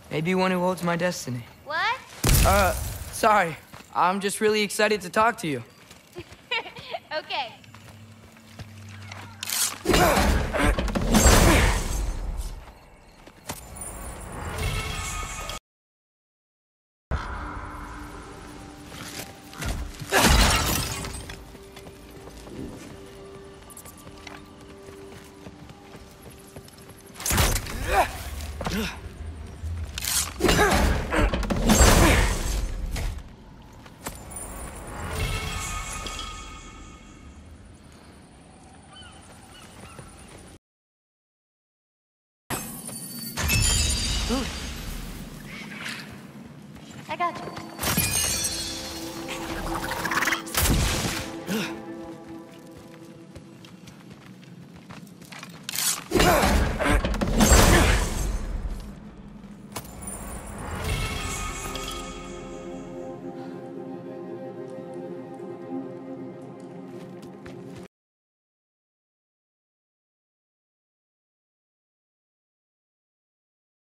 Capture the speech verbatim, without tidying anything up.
Maybe one who holds my destiny. What? Uh, sorry. I'm just really excited to talk to you. Okay. I got you.